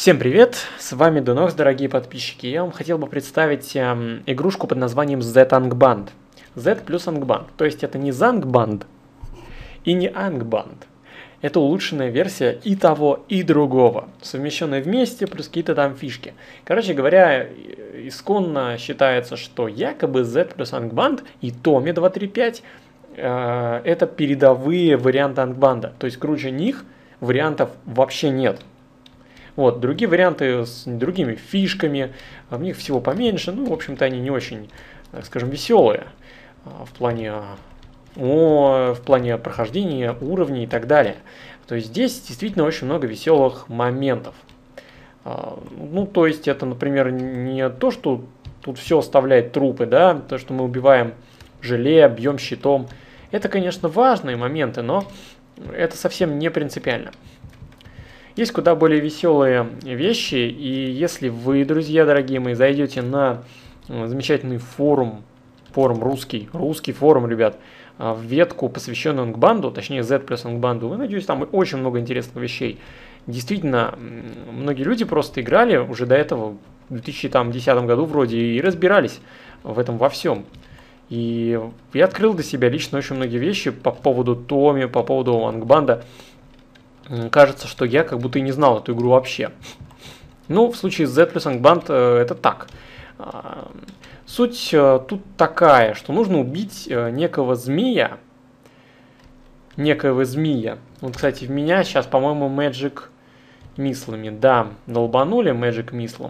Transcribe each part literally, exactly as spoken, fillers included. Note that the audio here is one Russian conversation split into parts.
Всем привет, с вами Дунокс, дорогие подписчики. Я вам хотел бы представить э, игрушку под названием Z-Angband. Z плюс Angband, то есть это не Zangband и не Angband. Это улучшенная версия и того, и другого, совмещенная вместе, плюс какие-то там фишки. Короче говоря, исконно считается, что якобы Z плюс Angband и Tomy два три пять э, это передовые варианты Angband. То есть круче них вариантов вообще нет. Вот, другие варианты с другими фишками, в них всего поменьше, ну, в общем-то, они не очень, так скажем, веселые в плане, о, в плане прохождения уровней и так далее. То есть здесь действительно очень много веселых моментов. Ну, то есть это, например, не то, что тут все оставляет трупы, да, то, что мы убиваем желе, бьем щитом. Это, конечно, важные моменты, но это совсем не принципиально. Есть куда более веселые вещи, и если вы, друзья дорогие мои, зайдете на замечательный форум, форум русский, русский форум, ребят, в ветку, посвященную Ангбанду, точнее Z плюс Ангбанду, вы найдете там очень много интересных вещей. Действительно, многие люди просто играли уже до этого, в две тысячи десятом году вроде, и разбирались в этом во всем. И я открыл для себя лично очень многие вещи по поводу Томи, по поводу Ангбанда. Кажется, что я как будто и не знал эту игру вообще. Ну, в случае с Z плюс Angband это так. Суть тут такая, что нужно убить некого змея. Некоего змея. Вот, кстати, в меня сейчас, по-моему, Magic мислами. Да, долбанули Magic мислом.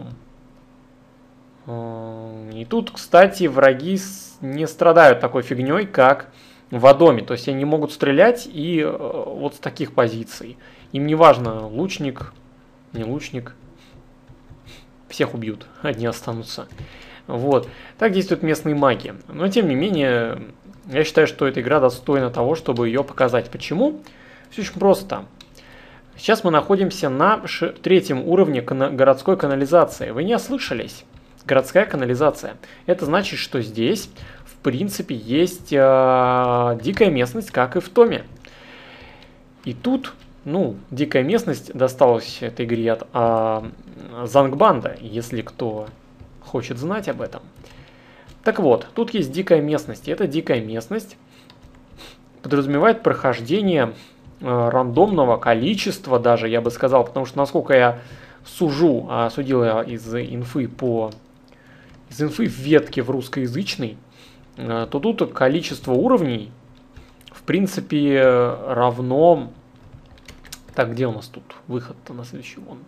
И тут, кстати, враги не страдают такой фигней, как в Адоме. То есть они могут стрелять и вот с таких позиций. Им не важно, лучник, не лучник. Всех убьют, одни останутся. Вот. Так действуют местные маги. Но тем не менее, я считаю, что эта игра достойна того, чтобы ее показать. Почему? Все очень просто. Сейчас мы находимся на третьем уровне кана- городской канализации. Вы не ослышались? Городская канализация. Это значит, что здесь в принципе есть э, дикая местность, как и в Томе. И тут, ну, дикая местность досталась этой игре от э, Зангбанда, если кто хочет знать об этом. Так вот, тут есть дикая местность. И эта дикая местность подразумевает прохождение э, рандомного количества даже, я бы сказал, потому что, насколько я сужу, а судил я из инфы по из инфы в ветке в русскоязычной, то тут количество уровней, в принципе, равно... Так, где у нас тут выход-то на следующий вон?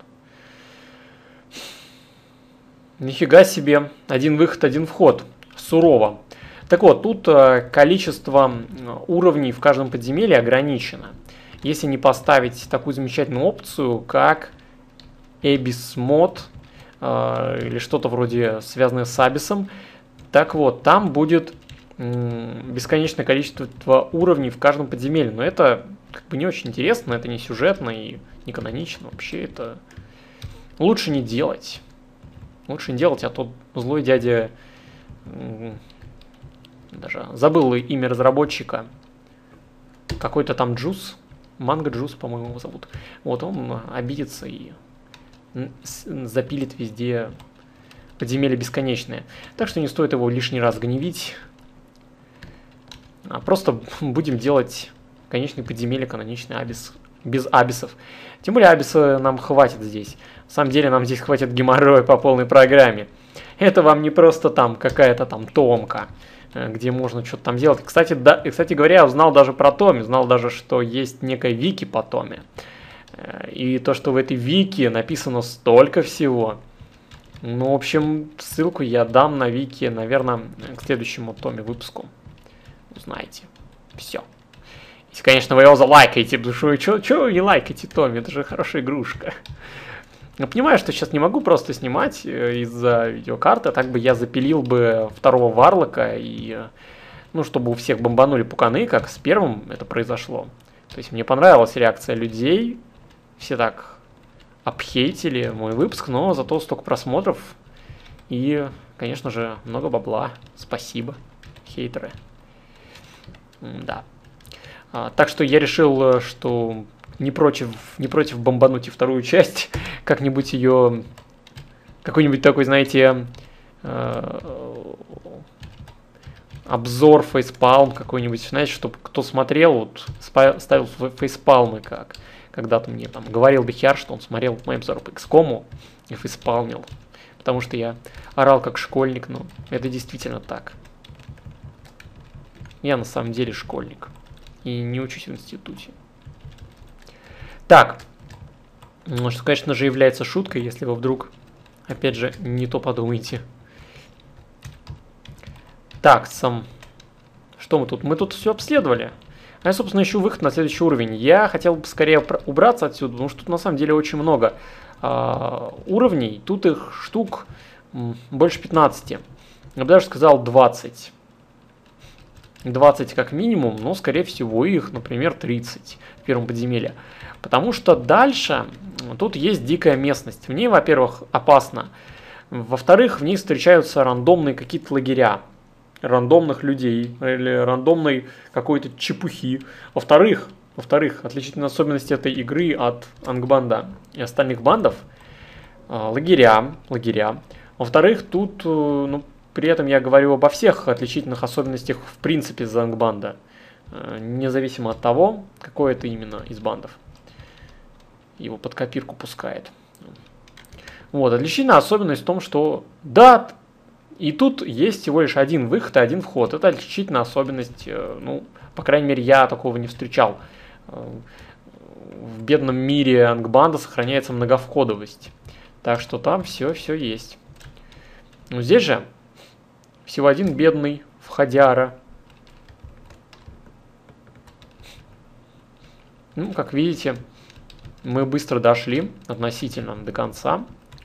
Нифига себе, один выход, один вход. Сурово. Так вот, тут количество уровней в каждом подземелье ограничено. Если не поставить такую замечательную опцию, как Abyss Mod, или что-то вроде связанное с Абисом. Так вот, там будет м, бесконечное количество уровней в каждом подземелье. Но это как бы не очень интересно, это не сюжетно и не канонично. Вообще это лучше не делать. Лучше не делать, а то злой дядя, м, даже забыл имя разработчика, какой-то там Джус, Манго Джус, по-моему, его зовут. Вот он обидится и запилит везде подземелья бесконечные. Так что не стоит его лишний раз гневить. А просто будем делать конечный подземелье, каноничный абис, без абисов. Тем более абиса нам хватит здесь. На самом деле нам здесь хватит геморроя по полной программе. Это вам не просто там какая-то там томка, где можно что-то там делать. Кстати, да, кстати говоря, я узнал даже про Томи. Знал даже, что есть некая вики по Томе. И то, что в этой вики написано столько всего. Ну, в общем, ссылку я дам на вики, наверное, к следующему Томе выпуску. Узнаете. Все. Если, конечно, вы его залайкаете, потому что вы что вы не лайкаете Томи? Это же хорошая игрушка. Я понимаю, что сейчас не могу просто снимать из-за видеокарты, так бы я запилил бы второго Варлока, и, ну, чтобы у всех бомбанули пуканы, как с первым это произошло. То есть мне понравилась реакция людей. Все так обхейтили мой выпуск, но зато столько просмотров и, конечно же, много бабла. Спасибо, хейтеры. Да. А, так что я решил, что не против, не против бомбануть и вторую часть, как-нибудь ее, какой-нибудь такой, знаете, э, обзор фейспалм какой-нибудь, знаете, чтобы кто смотрел, вот ставил фейспалмы, как когда-то мне там говорил Бехиар, что он смотрел мой обзор по икс кому и фейспалмил, потому что я орал как школьник, но это действительно так. Я на самом деле школьник и не учусь в институте. Так, что, конечно же, является шуткой, если вы вдруг, опять же, не то подумаете. Так, сам... Что мы тут? Мы тут все обследовали. А я, собственно, ищу выход на следующий уровень. Я хотел бы скорее убраться отсюда, потому что тут на самом деле очень много а, уровней. Тут их штук больше пятнадцати. Я бы даже сказал двадцать. двадцать как минимум, но, скорее всего, их, например, тридцать в первом подземелье. Потому что дальше тут есть дикая местность. В ней, во-первых, опасно. Во-вторых, в ней встречаются рандомные какие-то лагеря. Рандомных людей или рандомной какой-то чепухи. Во-вторых, во-вторых, отличительная особенность этой игры от Ангбанда и остальных бандов – лагеря, лагеря. Во-вторых, тут, ну, при этом я говорю обо всех отличительных особенностях в принципе из Ангбанда, независимо от того, какой это именно из бандов. Его под копирку пускает. Вот, отличительная особенность в том, что да, и тут есть всего лишь один выход и один вход. Это отличительная особенность, ну, по крайней мере, я такого не встречал. В бедном мире Ангбанда сохраняется многовходовость. Так что там все-все есть. Но здесь же всего один бедный входяра. Ну, как видите, мы быстро дошли относительно до конца.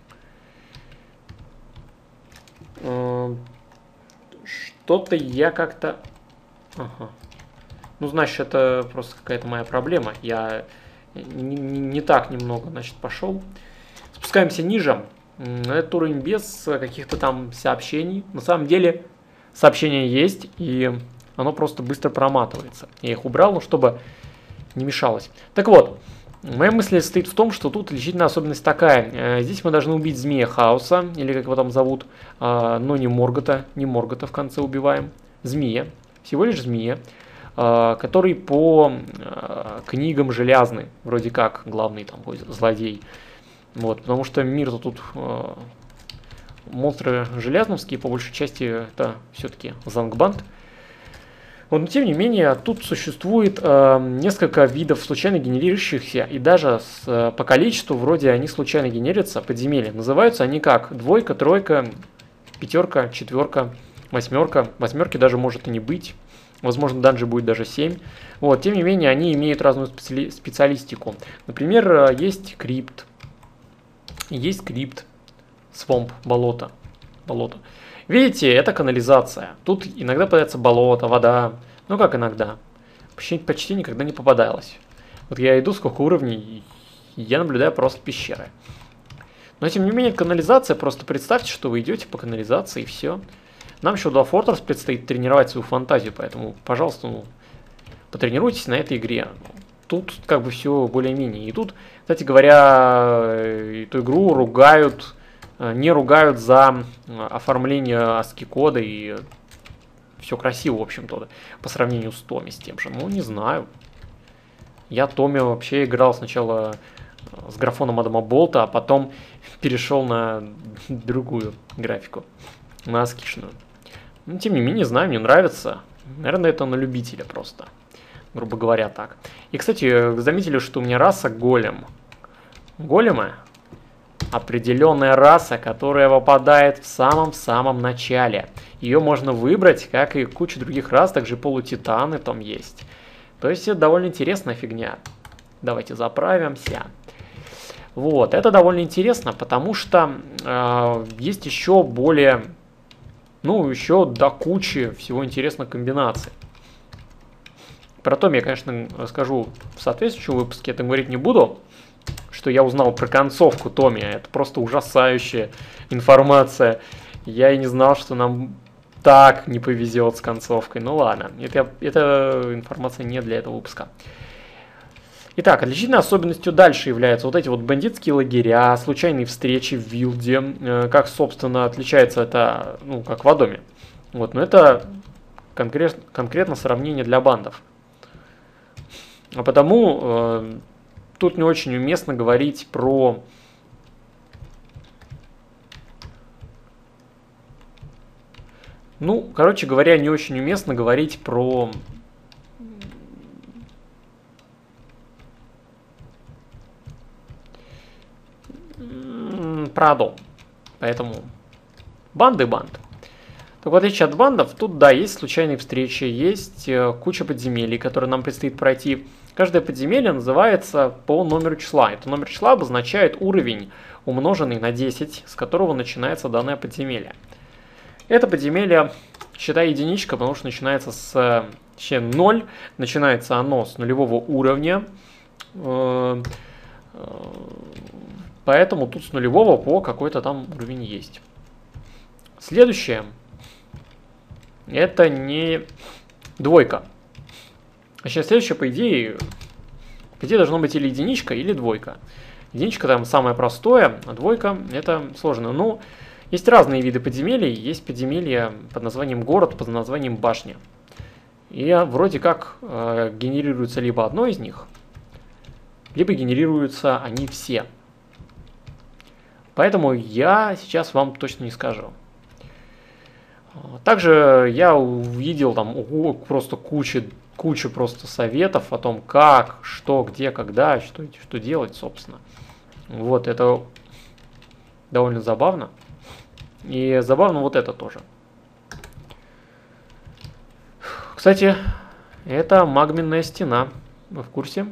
Что-то я как-то... Ага. Ну, значит, это просто какая-то моя проблема. Я не, не, не так немного, значит, пошел. Спускаемся ниже. Этот уровень без каких-то там сообщений. На самом деле, сообщения есть, и оно просто быстро проматывается. Я их убрал, ну, чтобы не мешалось. Так вот. Моя мысль состоит в том, что тут отличительная особенность такая. Здесь мы должны убить змея хаоса, или как его там зовут, но не Моргота, не Моргота в конце убиваем. Змея, всего лишь змея, который по книгам железный, вроде как главный там злодей. Вот, потому что мир-то тут монстры железновские, по большей части это все-таки Зангбанд. Но тем не менее, тут существует э, несколько видов случайно генерирующихся, и даже с, э, по количеству вроде они случайно генерятся подземелья. Называются они как двойка, тройка, пятерка, четверка, восьмерка. Восьмерки даже может и не быть. Возможно, данжи будет даже семь. Вот, тем не менее, они имеют разную специали специалистику. Например, есть крипт. Есть крипт. Свомп, болото. болото. Видите, это канализация. Тут иногда попадается болото, вода. Ну как иногда? Почти, почти никогда не попадалось. Вот я иду сколько уровней, и я наблюдаю просто пещеры. Но тем не менее, канализация, просто представьте, что вы идете по канализации и все. Нам еще Dwarf Fortress предстоит тренировать свою фантазию, поэтому, пожалуйста, ну, потренируйтесь на этой игре. Тут как бы все более-менее. И тут, кстати говоря, эту игру ругают... не ругают за оформление аски кода и все красиво, в общем-то, по сравнению с Томи, с тем же. Ну, не знаю. Я Томи вообще играл сначала с графоном Адама Болта, а потом перешел на другую графику, на аскишную. Но, тем не менее, знаю, мне нравится. Наверное, это на любителя просто, грубо говоря, так. И, кстати, заметили, что у меня раса голем. Големы — определенная раса, которая выпадает в самом-самом начале. Ее можно выбрать, как и куча других рас, также полутитаны там есть. То есть это довольно интересная фигня. Давайте заправимся. Вот, это довольно интересно, потому что э, есть еще более, ну, еще до кучи всего интересных комбинаций. Про то я, конечно, расскажу в соответствующем выпуске, это говорить не буду. Что я узнал про концовку Томи, это просто ужасающая информация. Я и не знал, что нам так не повезет с концовкой. Ну ладно, это, это информация не для этого выпуска. Итак, отличительной особенностью дальше являются вот эти вот бандитские лагеря, случайные встречи в Вилде. Э, как, собственно, отличается это, ну, как в Адоме. Вот, но это конкрет, конкретно сравнение для бандов. А потому э, тут не очень уместно говорить про... Ну, короче говоря, не очень уместно говорить про... про Адом. Поэтому банды банд. Так в отличие от бандов, тут, да, есть случайные встречи, есть э, куча подземелий, которые нам предстоит пройти. Каждое подземелье называется по номеру числа. Это номер числа обозначает уровень, умноженный на десять, с которого начинается данное подземелье. Это подземелье, считай, единичка, потому что начинается с точнее, ноль, начинается оно с нулевого уровня. Э, э, поэтому тут с нулевого по какой-то там уровень есть. Следующее. Это не двойка. А сейчас следующее, по идее, по идее должно быть или единичка, или двойка. Единичка там самое простое, а двойка это сложно. Ну, есть разные виды подземелий. Есть подземелья под названием город, под названием башня. И вроде как э, генерируется либо одно из них, либо генерируются они все. Поэтому я сейчас вам точно не скажу. Также я увидел там ого, просто кучу, кучу просто советов о том, как, что, где, когда, что, что делать, собственно. Вот, это довольно забавно. И забавно вот это тоже. Кстати, это магменная стена. Вы в курсе?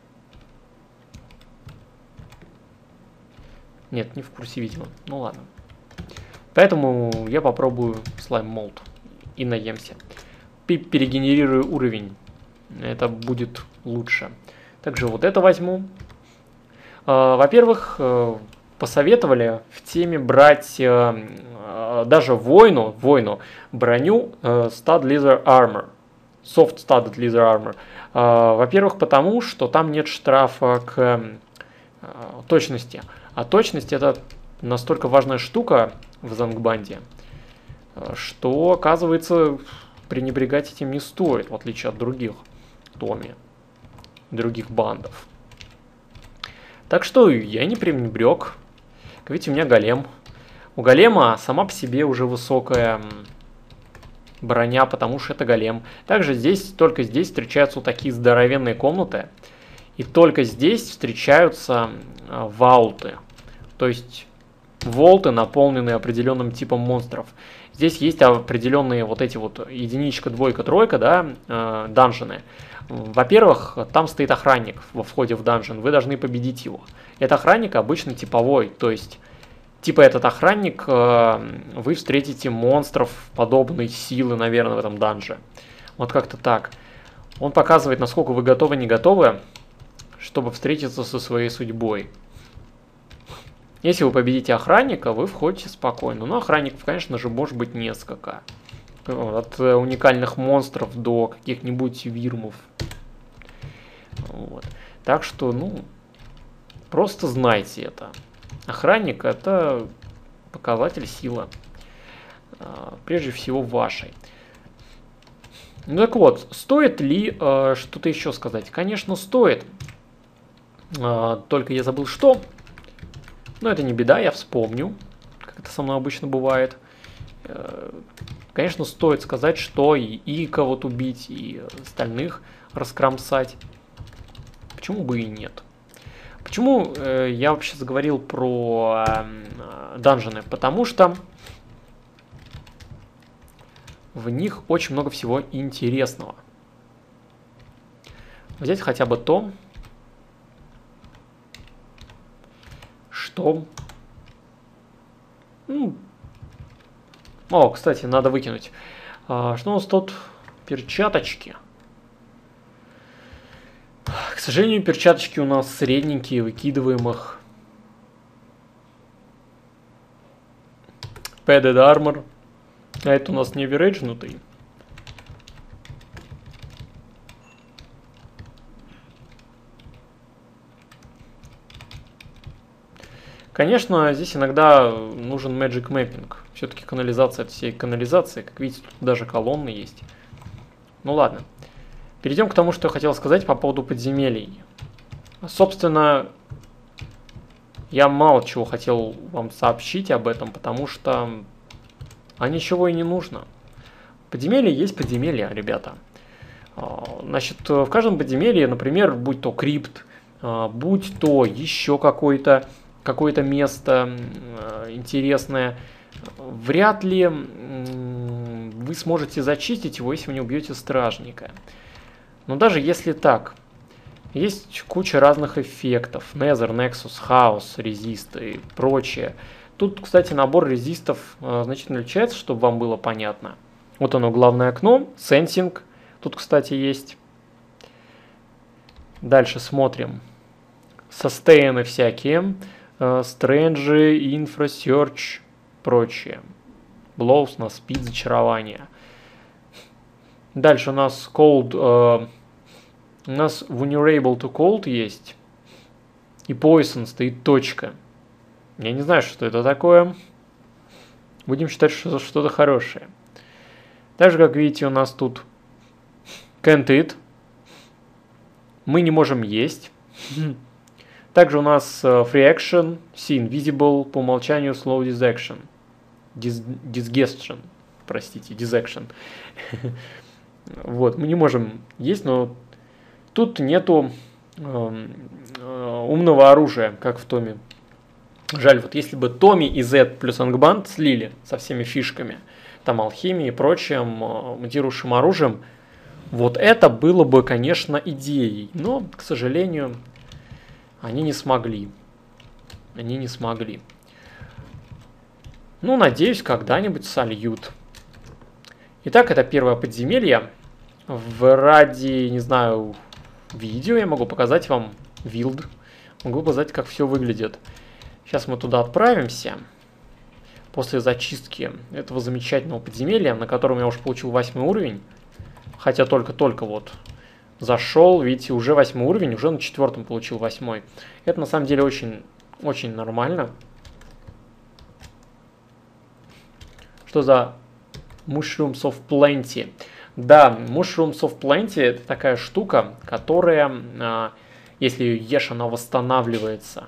Нет, не в курсе, видимо. Ну ладно. Поэтому я попробую слайм молд и наемся. Перегенерирую уровень. Это будет лучше. Также вот это возьму. Во-первых, посоветовали в теме брать даже воину, воину броню Stud Leather Armor. Soft Studded Leather Armor. Во-первых, потому что там нет штрафа к точности. А точность это настолько важная штука в Зангбанде, что, оказывается, пренебрегать этим не стоит, в отличие от других Томи, других бандов. Так что я не пренебрег. Как видите, у меня голем. У голема сама по себе уже высокая броня, потому что это голем. Также здесь, только здесь встречаются вот такие здоровенные комнаты. И только здесь встречаются ваулты. То есть волты, наполненные определенным типом монстров. Здесь есть определенные вот эти вот единичка, двойка, тройка, да, э, данжены. Во-первых, там стоит охранник во входе в данжен, вы должны победить его. Этот охранник обычно типовой, то есть, типа этот охранник, э, вы встретите монстров подобной силы, наверное, в этом данже. Вот как-то так. Он показывает, насколько вы готовы, не готовы, чтобы встретиться со своей судьбой. Если вы победите охранника, вы входите спокойно. Но охранников, конечно же, может быть несколько. От уникальных монстров до каких-нибудь вирмов. Вот. Так что, ну, просто знайте это. Охранник – это показатель силы. Прежде всего, вашей. Ну так вот, стоит ли э, что-то еще сказать? Конечно, стоит. Э, только я забыл, что... Но это не беда, я вспомню, как это со мной обычно бывает. Конечно, стоит сказать, что и Ика вот убить, и остальных раскромсать. Почему бы и нет? Почему э, я вообще заговорил про э, данжены? Потому что в них очень много всего интересного. Взять хотя бы то, что... Ну, о, кстати, надо выкинуть. А, что у нас тут? Перчаточки. К сожалению, перчаточки у нас средненькие, выкидываем их. Padded Armor. А это у нас не верейджнутый. Конечно, здесь иногда нужен Magic Mapping. Все-таки канализация от всей канализации. Как видите, тут даже колонны есть. Ну ладно. Перейдем к тому, что я хотел сказать по поводу подземелий. Собственно, я мало чего хотел вам сообщить об этом, потому что а ничего и не нужно. Подземелье есть подземелье, ребята. Значит, в каждом подземелье, например, будь то крипт, будь то еще какое-то какое-то место интересное, вряд ли вы сможете зачистить его, если вы не убьете стражника. Но даже если так, есть куча разных эффектов. Nether, Nexus, Chaos, резист и прочее. Тут, кстати, набор резистов значительно отличается, чтобы вам было понятно. Вот оно, главное окно, Sensing. Тут, кстати, есть. Дальше смотрим. Sustain всякие. Strange, Infra, Search, прочее. Blows на speed, зачарование. Дальше у нас Cold. Э, у нас Vulnerable to Cold есть. И Poison стоит точка. Я не знаю, что это такое. Будем считать, что это что-то хорошее. Также, как видите, у нас тут Can't Eat. Мы не можем есть. Также у нас Free Action, See Invisible, по умолчанию Slow Disaction. Dis Disgestion, простите, Disaction. Вот, мы не можем есть, но тут нету э, э, умного оружия, как в Томе. Жаль, вот если бы Томи и Z плюс Angband слили со всеми фишками, там алхимией и прочим мутирующим оружием, вот это было бы, конечно, идеей. Но, к сожалению, они не смогли. Они не смогли. Ну, надеюсь, когда-нибудь сольют. Итак, это первое подземелье. В ради, не знаю, видео я могу показать вам билд. Могу показать, как все выглядит. Сейчас мы туда отправимся. После зачистки этого замечательного подземелья, на котором я уже получил восьмой уровень. Хотя только-только вот зашел, видите, уже восьмой уровень, уже на четвертом получил восьмой. Это на самом деле очень, очень нормально. Что за Mushrooms of Plenty? Да, Mushrooms of Plenty это такая штука, которая, если ее ешь, она восстанавливается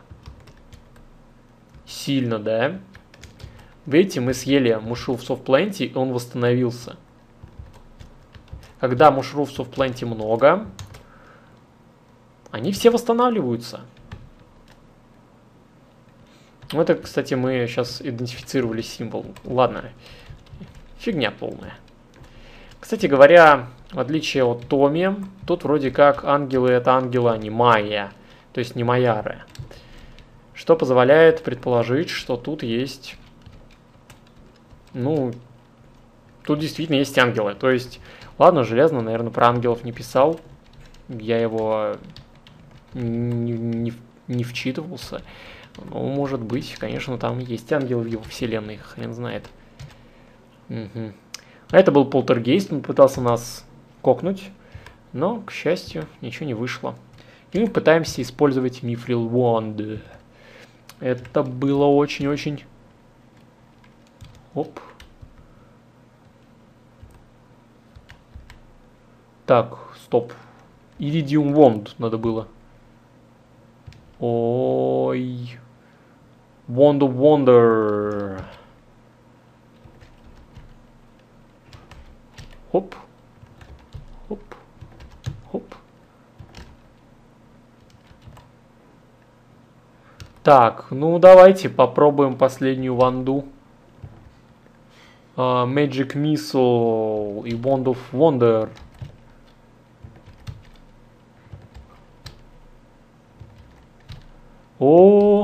сильно, да? Видите, мы съели Mushrooms of Plenty, и он восстановился. Когда Mushrooms of Plenty много, они все восстанавливаются. Это, кстати, мы сейчас идентифицировали символ. Ладно, фигня полная. Кстати говоря, в отличие от Томи, тут вроде как ангелы это ангелы, а не майя. То есть не майяры. Что позволяет предположить, что тут есть... Ну, тут действительно есть ангелы. То есть, ладно, Железно, наверное, про ангелов не писал. Я его не, не, не вчитывался. Ну, может быть, конечно, там есть ангелы в его вселенной, хрен знает. Угу. А это был полтергейст, он пытался нас кокнуть, но, к счастью, ничего не вышло. И мы пытаемся использовать Mithril Wand. Это было очень-очень... Оп. Так, стоп. Iridium Wand надо было. Ой... Wand of Wonder. Хоп. Хоп. Хоп. Так, ну давайте попробуем последнюю ванду. Uh, Magic Missile и Wand of Wonder. О,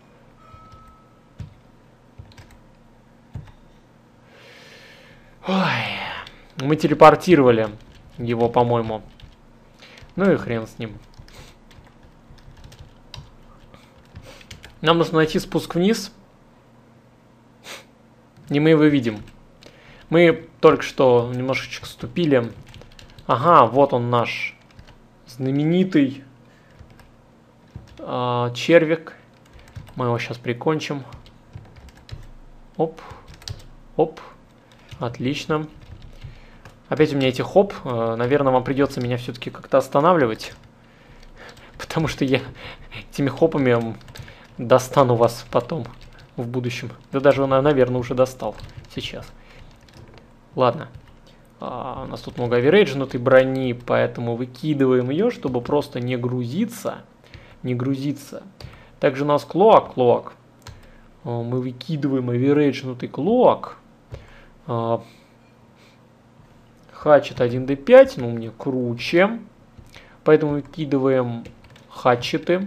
ой, мы телепортировали его, по-моему. Ну и хрен с ним. Нам нужно найти спуск вниз. И мы его видим. Мы только что немножечко ступили. Ага, вот он наш знаменитый э, червик. Мы его сейчас прикончим. Оп. Оп. Отлично. Опять у меня эти хоп. Наверное, вам придется меня все-таки как-то останавливать. Потому что я этими хопами достану вас потом. В будущем. Да даже, наверное, уже достал. Сейчас. Ладно. А, у нас тут много оверейджнутой брони, поэтому выкидываем ее, чтобы просто не грузиться. Не грузиться. Также у нас клоак. Клоак. А, мы выкидываем оверейджнутый клоак. А, хатчет один дэ пять, ну мне круче. Поэтому выкидываем хатчеты.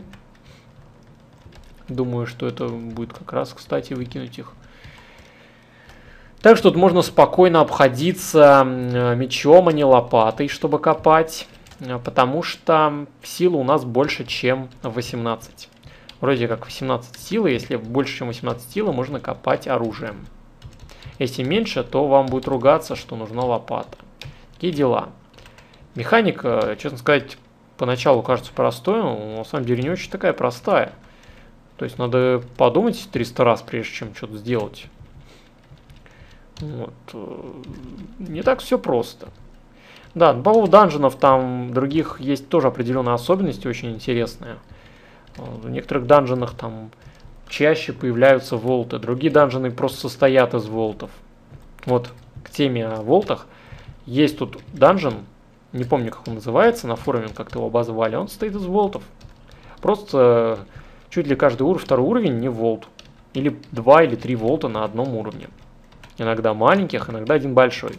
Думаю, что это будет как раз, кстати, выкинуть их. Так что тут можно спокойно обходиться мечом, а не лопатой, чтобы копать. Потому что силы у нас больше, чем восемнадцать. Вроде как восемнадцать силы. Если больше, чем восемнадцать силы, можно копать оружием. Если меньше, то вам будет ругаться, что нужна лопата. Такие дела. Механика, честно сказать, поначалу кажется простой, но на самом деле не очень такая простая. То есть надо подумать триста раз, прежде чем что-то сделать. Вот. Не так все просто. Да, по поводу данженов, там других есть тоже определенные особенности, очень интересные. В некоторых данженах там чаще появляются волты, другие данжены просто состоят из волтов. Вот к теме о волтах. Есть тут данжен, не помню, как он называется, на форуме как-то его обозвали, он состоит из волтов. Просто чуть ли каждый уровень, второй уровень не волт. Или два или три волта на одном уровне. Иногда маленьких, иногда один большой.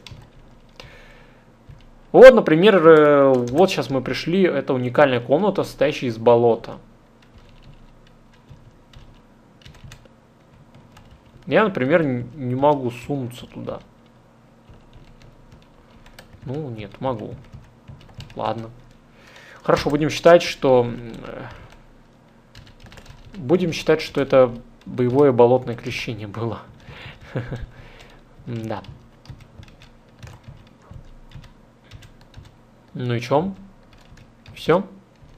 Вот, например, вот сейчас мы пришли, это уникальная комната, состоящая из болота. Я, например, не могу сунуться туда. Ну, нет, могу. Ладно. Хорошо, будем считать, что... Будем считать, что это боевое болотное крещение было. Да. Ну и чем? Все?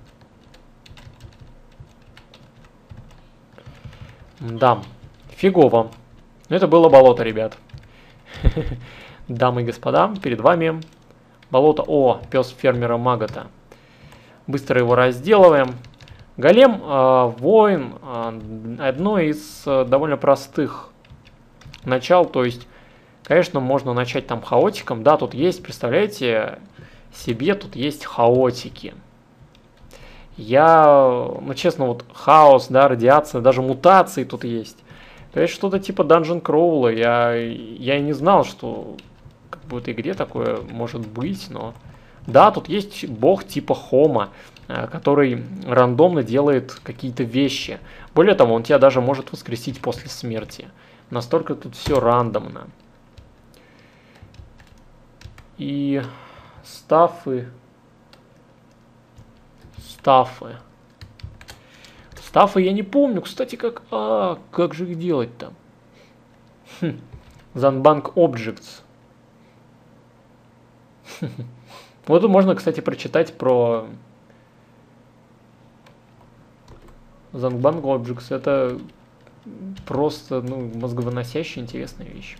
Да. Фигово. Это было болото, ребят. Дамы и господа, перед вами болото. О, пес фермера Магота. Быстро его разделываем. Голем, э, воин, э, одно из э, довольно простых начал. То есть, конечно, можно начать там хаотиком. Да, тут есть, представляете себе, тут есть хаотики. Я, ну честно, вот хаос, да, радиация, даже мутации тут есть. То есть что-то типа Dungeon Crawler. Я, я и не знал, что как бы в этой игре такое может быть, но... Да, тут есть бог типа Хома, который рандомно делает какие-то вещи. Более того, он тебя даже может воскресить после смерти. Настолько тут все рандомно. И стафы... Стафы... Стафы я не помню, кстати, как... А, как же их делать-то? Хм. Zanbank Objects. Вот тут можно, кстати, прочитать про Zanbank Objects. Это просто, ну, мозговыносящая интересная вещь.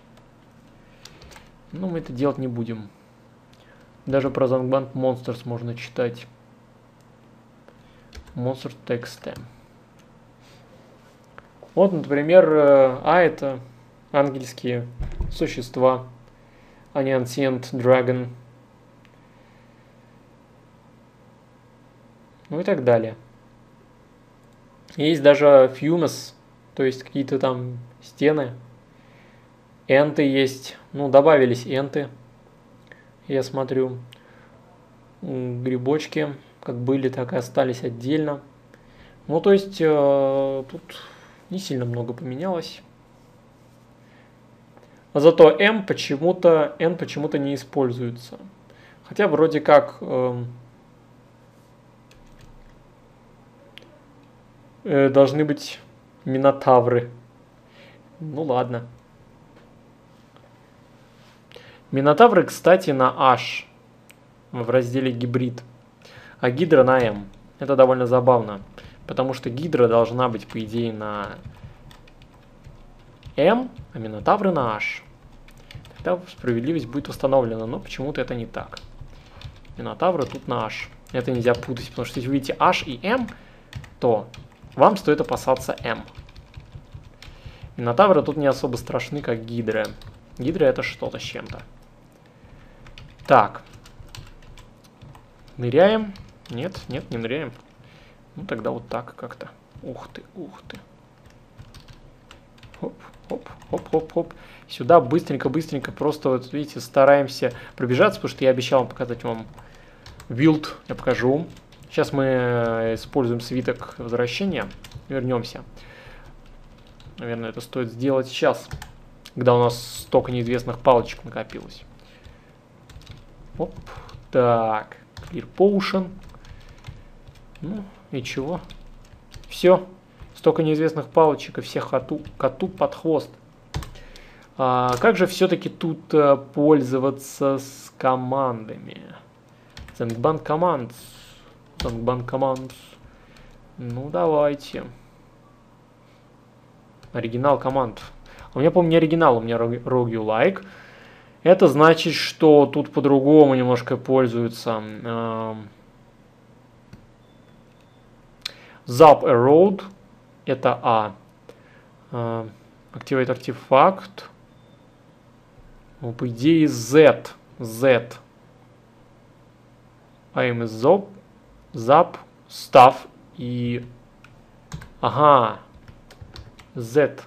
Но мы это делать не будем. Даже про Zanbank Monsters можно читать. Monster Text. Вот, например, а это ангельские существа, а не Ancient Dragon. Ну и так далее. Есть даже Fumes, то есть какие-то там стены. Энты есть. Ну, добавились энты. Я смотрю. Грибочки, как были, так и остались отдельно. Ну, то есть, э, тут не сильно много поменялось. А зато М почему-то, N почему-то не используется. Хотя вроде как... Э, должны быть минотавры. Ну ладно. Минотавры, кстати, на H в разделе гибрид, а гидра на M. Это довольно забавно. Потому что Гидра должна быть, по идее, на М, а Минотавры на H. Тогда справедливость будет восстановлена, но почему-то это не так. Минотавры тут на H. Это нельзя путать, потому что если вы видите H и M, то вам стоит опасаться M. Минотавры тут не особо страшны, как Гидры. Гидра это что-то с чем-то. Так. Ныряем. Нет, нет, не ныряем. Ну тогда вот так как-то. Ух ты, ух ты. Хоп, хоп, хоп, хоп, хоп. Сюда быстренько-быстренько просто, вот видите, стараемся пробежаться, потому что я обещал вам показать вам билд. Я покажу. Сейчас мы используем свиток возвращения. Вернемся. Наверное, это стоит сделать сейчас, когда у нас столько неизвестных палочек накопилось. Оп. Так. Clear Potion. Ну, и чего? Все. Столько неизвестных палочек и всех коту, коту под хвост. А, как же все-таки тут а, пользоваться с командами? Zangban Commands. Zangban Commands. Ну, давайте. Оригинал команд. У меня, помню, не оригинал, у меня Roguelike. Это значит, что тут по-другому немножко пользуются. Zap a Road. Это А. Activate артефакт. Ну, по идее, Z. Z. Aim is Zap. Zap. Staff. И... Ага. Z.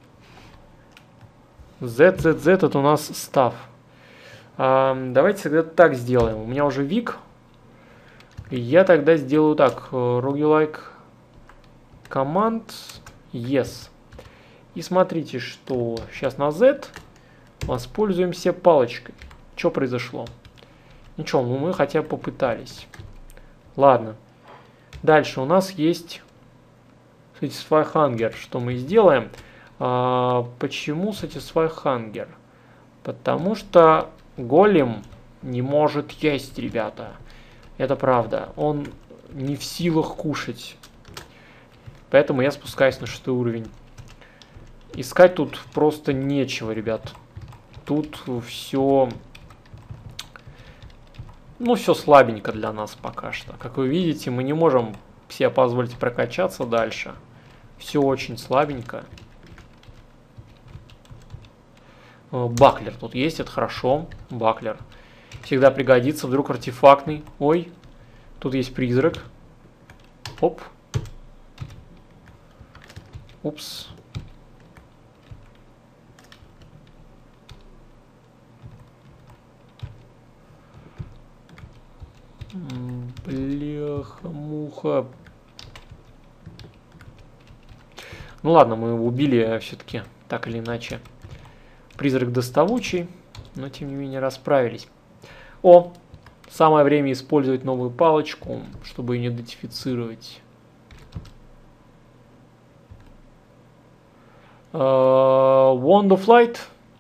Z, Z, Z, это у нас став. А, давайте тогда так сделаем. У меня уже Вик. И я тогда сделаю так. Roguelike команд. Yes. И смотрите, что сейчас на Z воспользуемся палочкой. Что произошло? Ничего, ну мы хотя бы попытались. Ладно. Дальше у нас есть Satisfy Hunger. Что мы сделаем? А, почему Satisfy Hunger? Потому что голем не может есть, ребята. Это правда. Он не в силах кушать. Поэтому я спускаюсь на шестой уровень. Искать тут просто нечего, ребят. Тут все... Ну, все слабенько для нас пока что. Как вы видите, мы не можем себе позволить прокачаться дальше. Все очень слабенько. Баклер тут есть, это хорошо. Баклер. Всегда пригодится. Вдруг артефактный. Ой, тут есть призрак. Оп. Упс. Бляха-муха. Ну ладно, мы его убили все-таки, так или иначе. Призрак доставучий, но тем не менее расправились. О, самое время использовать новую палочку, чтобы ее идентифицировать. Uh, Wand of Light.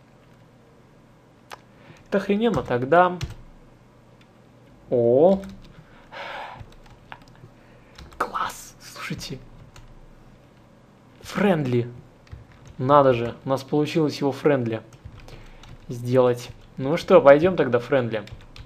Это охрененно тогда. О, класс, слушайте. Френдли. Надо же, у нас получилось его френдли сделать. Ну что, пойдем тогда френдли.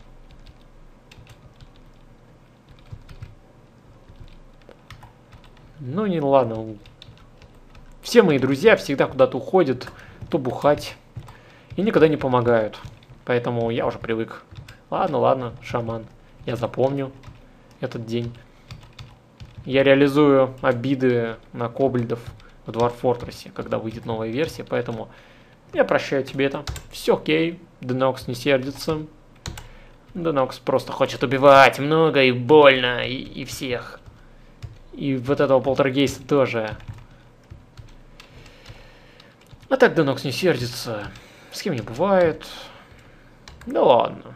Ну не ладно. Все мои друзья всегда куда-то уходят, то бухать. И никогда не помогают. Поэтому я уже привык. Ладно, ладно, шаман. Я запомню этот день. Я реализую обиды на кобальдов в Dwarf Fortress, когда выйдет новая версия. Поэтому я прощаю тебе это. Все окей. Денокс не сердится. Денокс просто хочет убивать много и больно. И, и всех. И вот этого полтергейста тоже. А так Денокс не сердится. С кем не бывает. Да ладно.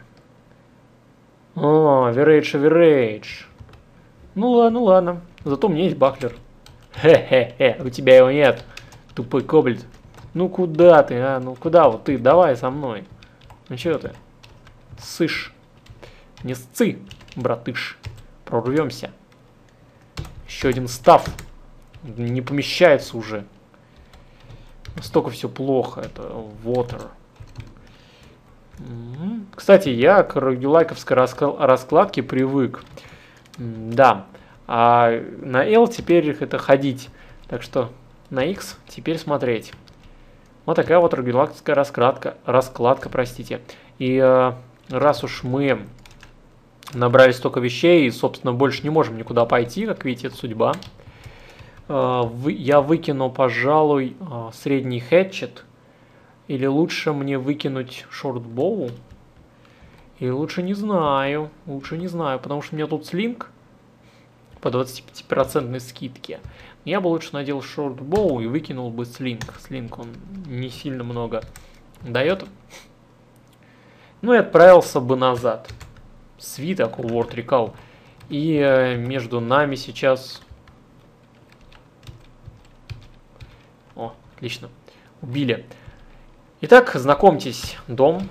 О, Верейдж, Верейдж. Ну ладно, ладно. Зато у меня есть Баклер. Хе-хе-хе, у тебя его нет. Тупой кобальд. Ну куда ты, а? Ну куда вот ты? Давай со мной. Ну чё ты? Сышь. Не сцы, братыш. Прорвемся. Еще один став. Не помещается уже. Настолько все плохо. Это water. Кстати, я к рогюлайковской раскладке привык. Да. А на L теперь это ходить. Так что на X теперь смотреть. Вот такая вот рогюлайковская раскладка. Раскладка, простите. И э, раз уж мы набрали столько вещей и, собственно, больше не можем никуда пойти, как видите, это судьба. Э, вы, я выкину, пожалуй, э, средний хэтчет. Или лучше мне выкинуть шортбоу? Или лучше не знаю. Лучше не знаю, потому что у меня тут слинг по двадцатипроцентной скидке. Я бы лучше надел шортбоу и выкинул бы слинг. Слинг он не сильно много дает. Ну и отправился бы назад. Свиток, World Recall. И э, между нами сейчас... О, отлично. Убили. Итак, знакомьтесь, дом.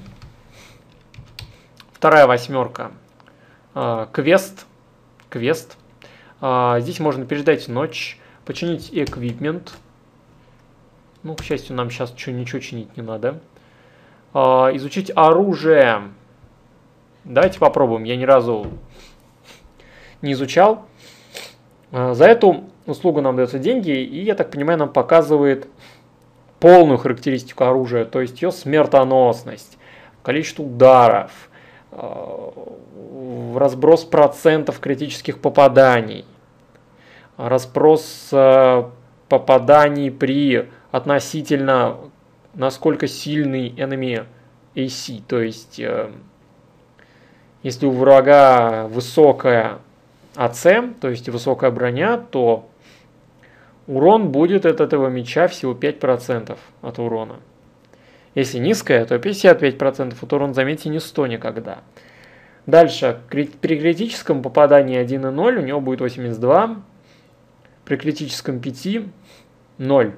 Вторая восьмерка. Э, квест. Квест. Э, здесь можно переждать ночь. Починить эквипмент. Ну, к счастью, нам сейчас ничего чинить не надо. Э, изучить оружие. Давайте попробуем. Я ни разу не изучал. Э, за эту услугу нам даются деньги. И, я так понимаю, нам показывает полную характеристику оружия. То есть ее смертоносность, количество ударов, э, разброс процентов критических попаданий. Разброс э, попаданий при относительно насколько сильный enemy эй си. То есть, э, если у врага высокая эй си, то есть высокая броня, то урон будет от этого меча всего пять процентов от урона. Если низкая, то пятьдесят пять процентов. Вот урон, заметьте, не сто никогда. Дальше, при критическом попадании один и ноль у него будет восемьдесят два. При критическом пять – ноль.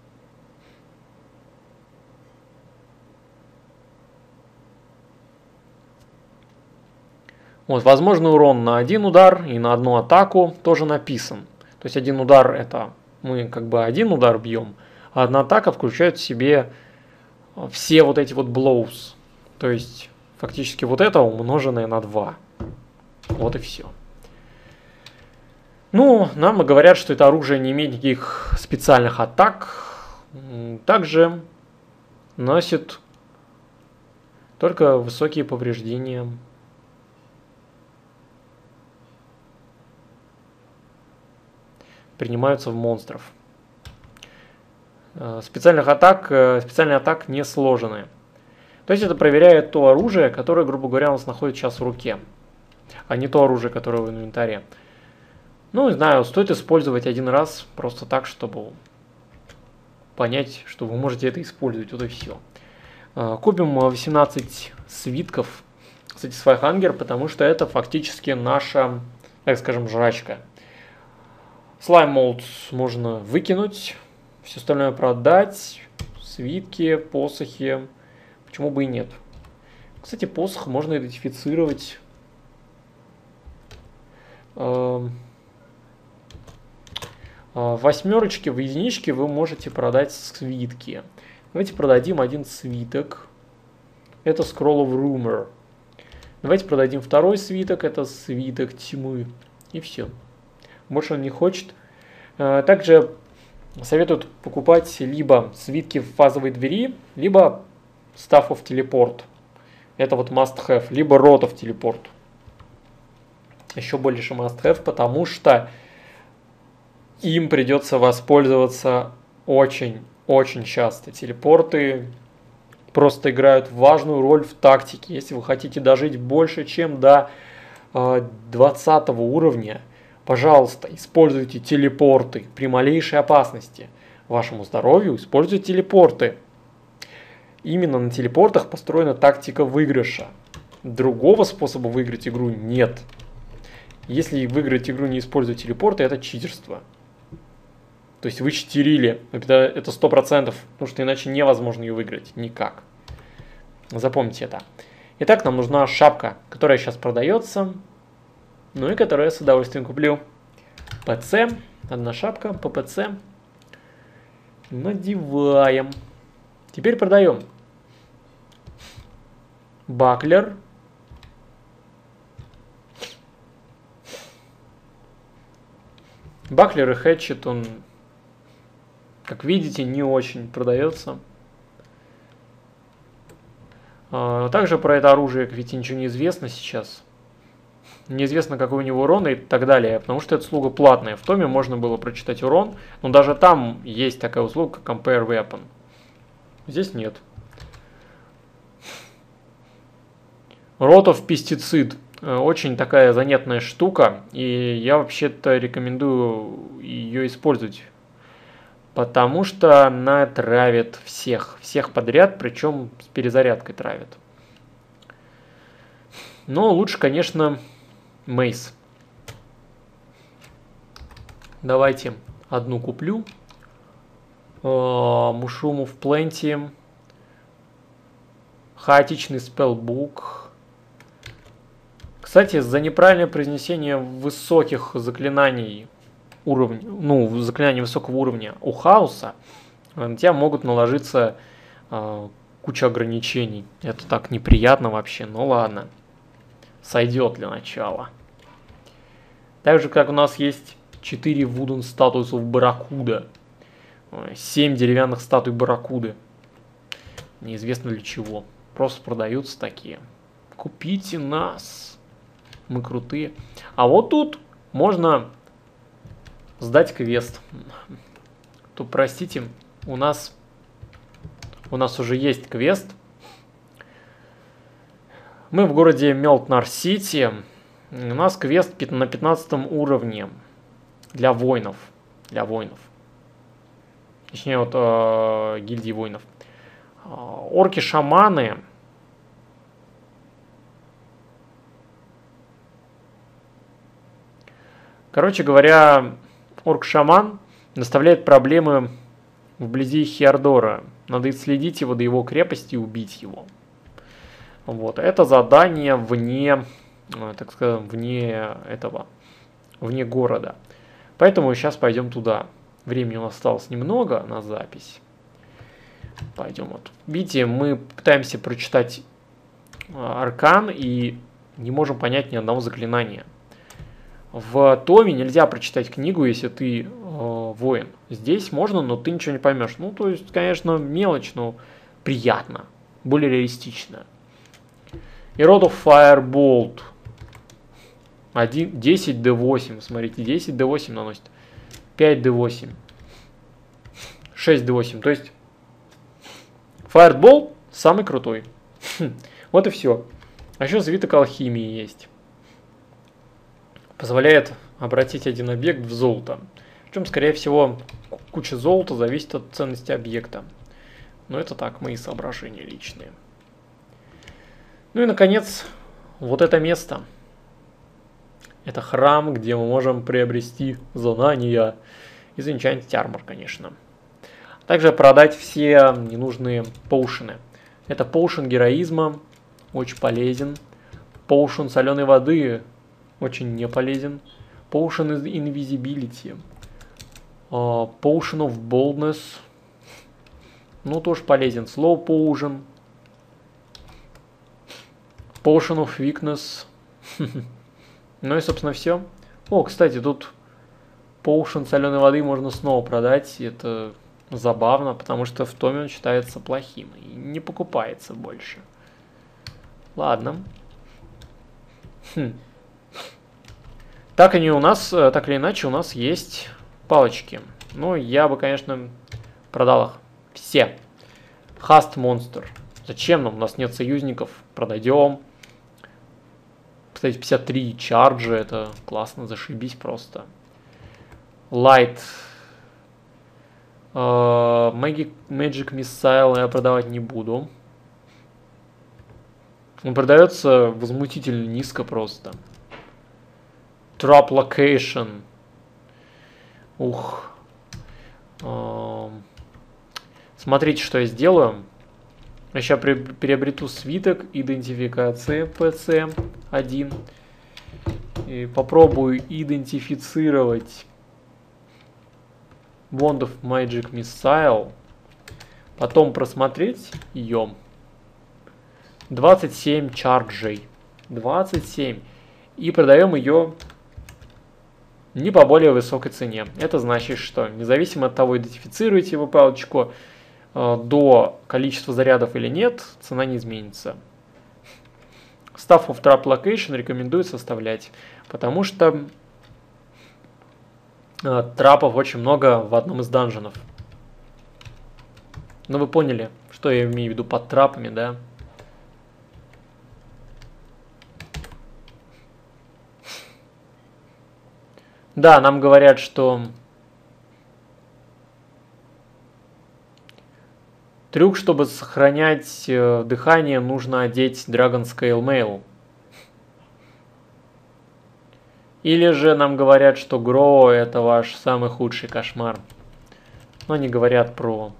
Вот, возможный урон на один удар и на одну атаку тоже написан. То есть один удар – это мы как бы один удар бьем, а одна атака включает в себе все вот эти вот blows. То есть фактически вот это умноженное на два. Вот и все. Ну, нам говорят, что это оружие не имеет никаких специальных атак. Также носит только высокие повреждения. Принимаются в монстров. Специальных атак, специальные атак не сложены. То есть это проверяет то оружие, которое, грубо говоря, у нас находится сейчас в руке, а не то оружие, которое в инвентаре. Ну, не знаю, стоит использовать один раз, просто так, чтобы понять, что вы можете это использовать. Вот и все. Купим восемнадцать свитков Satisfy Hunger, потому что это фактически наша, так скажем, жрачка. Slime Molds можно выкинуть, все остальное продать, свитки, посохи, почему бы и нет. Кстати, посох можно идентифицировать. В восьмерочке, в единичке вы можете продать свитки. Давайте продадим один свиток. Это Scroll of Rumor. Давайте продадим второй свиток. Это свиток тьмы. И все. Больше он не хочет. Также советуют покупать либо свитки в фазовой двери, либо Staff of Teleport. Это вот must have. Либо Rod of Teleport. Еще больше must have, потому что им придется воспользоваться очень-очень часто. Телепорты просто играют важную роль в тактике. Если вы хотите дожить больше, чем до э, двадцатого уровня, пожалуйста, используйте телепорты при малейшей опасности вашему здоровью. Используйте телепорты. Именно на телепортах построена тактика выигрыша. Другого способа выиграть игру нет. Если выиграть игру, не используя телепорты, это читерство. То есть вы читерили, это сто процентов, потому что иначе невозможно ее выиграть никак. Запомните это. Итак, нам нужна шапка, которая сейчас продается, ну и которую я с удовольствием куплю. ПЦ. Одна шапка. ППЦ. Надеваем. Теперь продаем. Баклер. Баклер и Хэтчет, он, как видите, не очень продается. Также про это оружие, как видите, ничего не известно сейчас. Неизвестно, какой у него урон и так далее, потому что эта услуга платная. В Томе можно было прочитать урон, но даже там есть такая услуга, как Compare Weapon. Здесь нет. Ротов пестицид. Очень такая занятная штука, и я вообще-то рекомендую ее использовать, потому что она травит всех, всех подряд, причем с перезарядкой травит. Но лучше, конечно, Мейс. Давайте одну куплю. Мушрумов Plenty. Хаотичный спеллбук. Кстати, за неправильное произнесение высоких заклинаний уровня, ну, заклинаний высокого уровня у хаоса, на тебя могут наложиться э, куча ограничений. Это так неприятно вообще, ну ладно. Сойдет для начала. Так же, как у нас есть четыре вуден статусов барракуда. семь деревянных статуй барракуды. Неизвестно для чего. Просто продаются такие. Купите нас. Мы крутые. А вот тут можно сдать квест. Тут, простите, у нас у нас уже есть квест. Мы в городе Мелтнар-Сити. У нас квест на пятнадцатом уровне для воинов. Для воинов. Точнее, вот э, гильдии воинов. Орки-шаманы. Короче говоря, орк-шаман доставляет проблемы вблизи Хиардора. Надо следить его до его крепости и убить его. Вот. Это задание вне, так сказать, вне этого, вне города. Поэтому сейчас пойдем туда. Времени у нас осталось немного на запись. Пойдем вот. Видите, мы пытаемся прочитать аркан и не можем понять ни одного заклинания. В Томе нельзя прочитать книгу, если ты э, воин. Здесь можно, но ты ничего не поймешь. Ну, то есть, конечно, мелочь, но приятно. Более реалистично. И Rod of Firebolt. десять дэ восемь. Смотрите, десять дэ восемь наносит. пять дэ восемь. шесть дэ восемь. То есть, Firebolt самый крутой. Вот и все. А еще свиток алхимии есть. Позволяет обратить один объект в золото. Причем, скорее всего, куча золота зависит от ценности объекта. Но это так, мои соображения личные. Ну и, наконец, вот это место. Это храм, где мы можем приобрести знания и зачантить армор, конечно. Также продать все ненужные поушены. Это поушен героизма, очень полезен. Поушен соленой воды очень не полезен. Potion Invisibility. Uh, Potion of Boldness. Ну, тоже полезен. Slow Potion. Potion of Weakness. Ну и, собственно, все. О, кстати, тут Potion соленой воды можно снова продать. Это забавно, потому что в Томе он считается плохим. И не покупается больше. Ладно. Хм. Так они у нас, так или иначе, у нас есть палочки. Ну, я бы, конечно, продал их все. Хаст Монстр. Зачем нам? У нас нет союзников. Продадем. Кстати, пятьдесят три чарджа. Это классно, зашибись просто. Light. Uh, Magic, Magic Missile я продавать не буду. Он продается возмутительно низко просто. Trap Location. Ух. Uh, смотрите, что я сделаю. Я сейчас переобрету свиток идентификации пи си один. И попробую идентифицировать Wand of Magic Missile. Потом просмотреть ее. двадцать семь чарджей. двадцать семь. И продаем ее не по более высокой цене. Это значит, что независимо от того, идентифицируете вы палочку э, до количества зарядов или нет, цена не изменится. Staff of Trap Location рекомендую составлять, потому что э, трапов очень много в одном из данженов. Ну вы поняли, что я имею в виду под трапами, да? Да, нам говорят, что трюк, чтобы сохранять э, дыхание, нужно одеть Dragon Scale Mail. Или же нам говорят, что Гро это ваш самый худший кошмар. Но они говорят про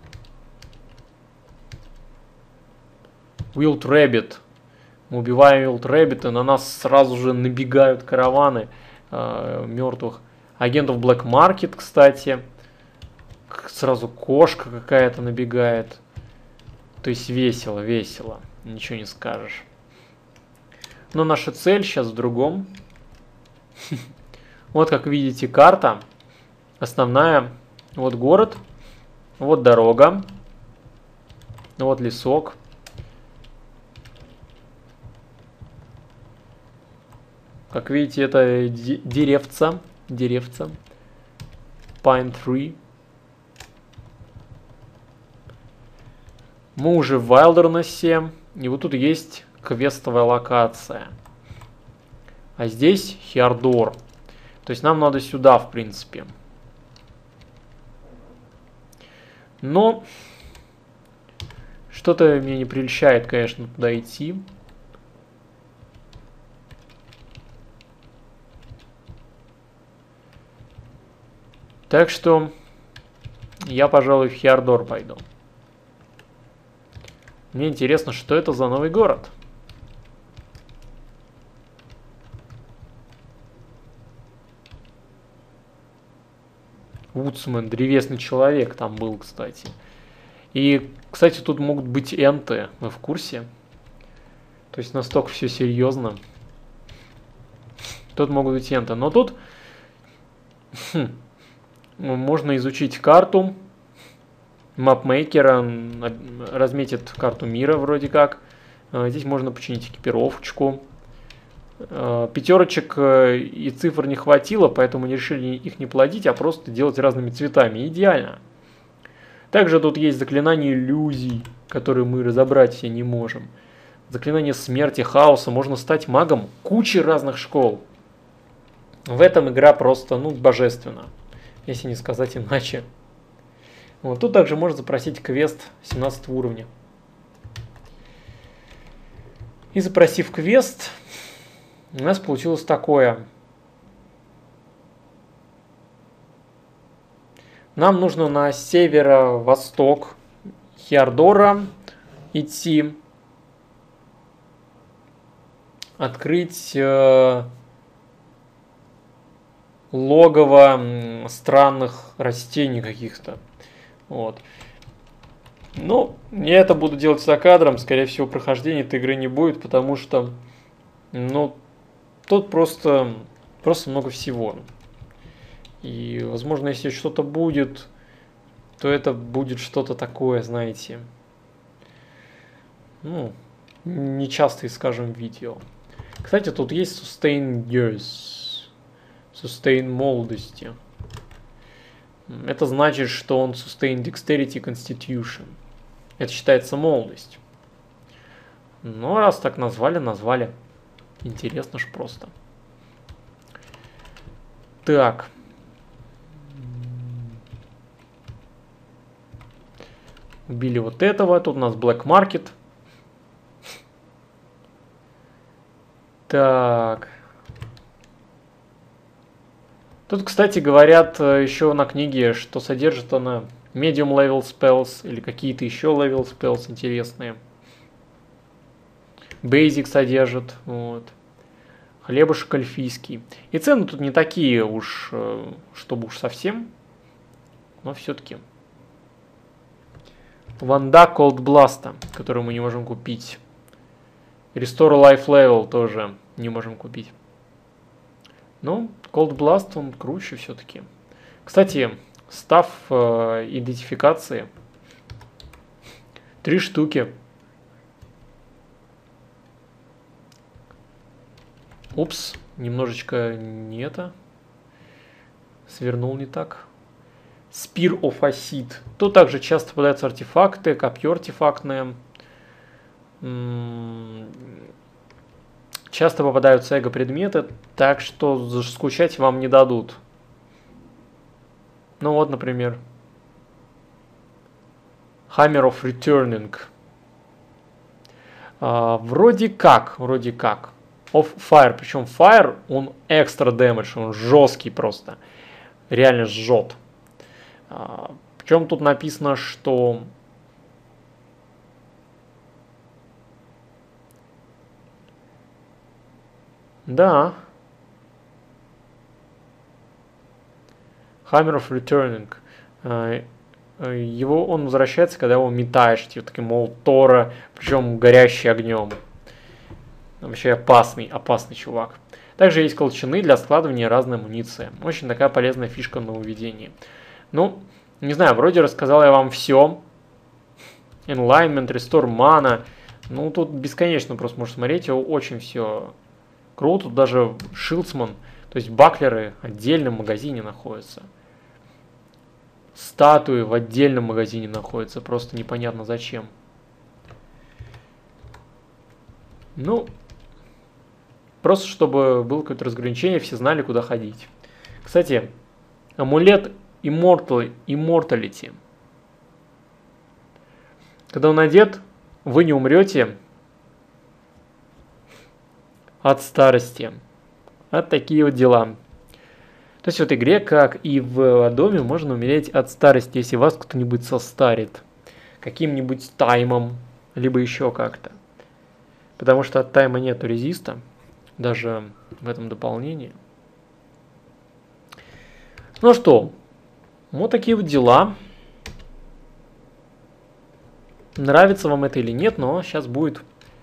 Wild Rabbit. Мы убиваем Wild Rabbit, и на нас сразу же набегают караваны э, мертвых. Агентов Black Market, кстати. Сразу кошка какая-то набегает. То есть весело, весело. Ничего не скажешь. Но наша цель сейчас в другом. Вот как видите, карта. Основная. Вот город. Вот дорога. Вот лесок. Как видите, это деревца. Деревца. Pine Tree. Мы уже в Wilderness. И вот тут есть квестовая локация. А здесь Хиардор. То есть нам надо сюда, в принципе. Но что-то мне не прельщает, конечно, туда идти. Так что я, пожалуй, в Хиардор пойду. Мне интересно, что это за новый город. Вудсмен, древесный человек там был, кстати. И, кстати, тут могут быть энты, вы в курсе? То есть настолько все серьезно. Тут могут быть энты. Но тут хм, можно изучить карту. Мапмейкера разметит карту мира вроде как. Здесь можно починить экипировочку. Пятерочек и цифр не хватило, поэтому не решили их не плодить, а просто делать разными цветами. Идеально. Также тут есть заклинания иллюзий, которые мы разобрать все не можем. Заклинание смерти, хаоса. Можно стать магом кучи разных школ. В этом игра просто, ну, божественна. Если не сказать иначе. Вот тут также можно запросить квест семнадцатого уровня. И запросив квест, у нас получилось такое. Нам нужно на северо-восток Хиардора идти. Открыть э, логово странных растений каких-то. Вот. Ну, я это буду делать за кадром. Скорее всего, прохождения этой игры не будет, потому что, ну, тут просто, просто много всего. И, возможно, если что-то будет, то это будет что-то такое, знаете, ну, нечастые, скажем, видео. Кстати, тут есть Sustain Years. Sustain молодости. Это значит, что он Sustain Dexterity Constitution. Это считается молодость. Ну, раз так назвали, назвали. Интересно ж просто. Так. Убили вот этого. Тут у нас Black Market. Так. Тут, кстати, говорят еще на книге, что содержит она medium level spells или какие-то еще level spells интересные. Basic содержит. Вот. Хлебушек эльфийский. И цены тут не такие уж, чтобы уж совсем, но все-таки. Ванда Cold Blast, которую мы не можем купить. Restore Life Level тоже не можем купить. Ну, Cold Blast, он круче все-таки. Кстати, став э, идентификации. Три штуки. Упс, немножечко не это. Свернул не так. Spear of Acid. Тут также часто попадаются артефакты, копье артефактное. Часто попадаются эго-предметы, так что скучать вам не дадут. Ну вот, например. Hammer of Returning. А, вроде как, вроде как. Of Fire, причем Fire, он экстра дэмэдж, он жесткий просто. Реально жжет. А, причем тут написано, что... Да. Hammer of Returning. Его, он возвращается, когда его метаешь, типа таким молотора, причем горящий огнем. Вообще опасный, опасный чувак. Также есть колчаны для складывания разной амуниции. Очень такая полезная фишка на уведении. Ну, не знаю, вроде рассказал я вам все. Enlightenment, Restore Mana. Ну, тут бесконечно просто можно смотреть, очень все круто. Тут даже Шилдсман, то есть баклеры в отдельном магазине находятся. Статуи в отдельном магазине находятся, просто непонятно зачем. Ну, просто чтобы было какое-то разграничение, все знали, куда ходить. Кстати, амулет Immortal, Immortality. Когда он надет, вы не умрете от старости. Вот такие вот дела. То есть в этой игре, как и в доме, можно умереть от старости, если вас кто-нибудь состарит. Каким-нибудь таймом, либо еще как-то. Потому что от тайма нету резиста, даже в этом дополнении. Ну что, вот такие вот дела. Нравится вам это или нет, но сейчас будет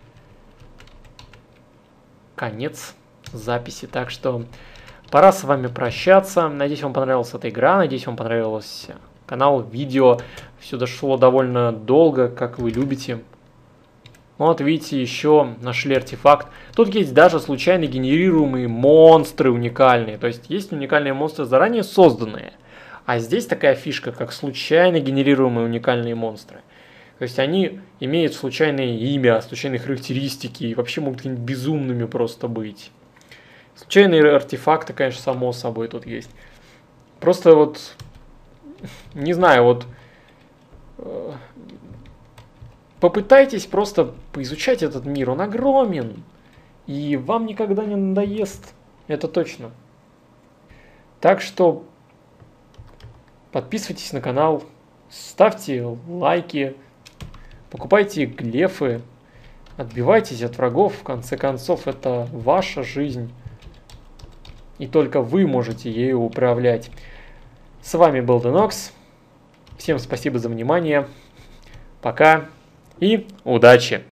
конец записи. Так что пора с вами прощаться. Надеюсь, вам понравилась эта игра. Надеюсь, вам понравилось канал, видео. Все дошло довольно долго, как вы любите. Вот видите, еще нашли артефакт. Тут есть даже случайно генерируемые монстры уникальные. То есть есть уникальные монстры заранее созданные. А здесь такая фишка, как случайно генерируемые уникальные монстры. То есть они имеют случайное имя, случайные характеристики и вообще могут какими-нибудь безумными просто быть. Случайные артефакты, конечно, само собой тут есть. Просто вот, не знаю, вот э, попытайтесь просто поизучать этот мир, он огромен. И вам никогда не надоест, это точно. Так что подписывайтесь на канал, ставьте лайки, покупайте глефы, отбивайтесь от врагов. В конце концов, это ваша жизнь. И только вы можете ею управлять. С вами был Денокс. Всем спасибо за внимание. Пока и удачи!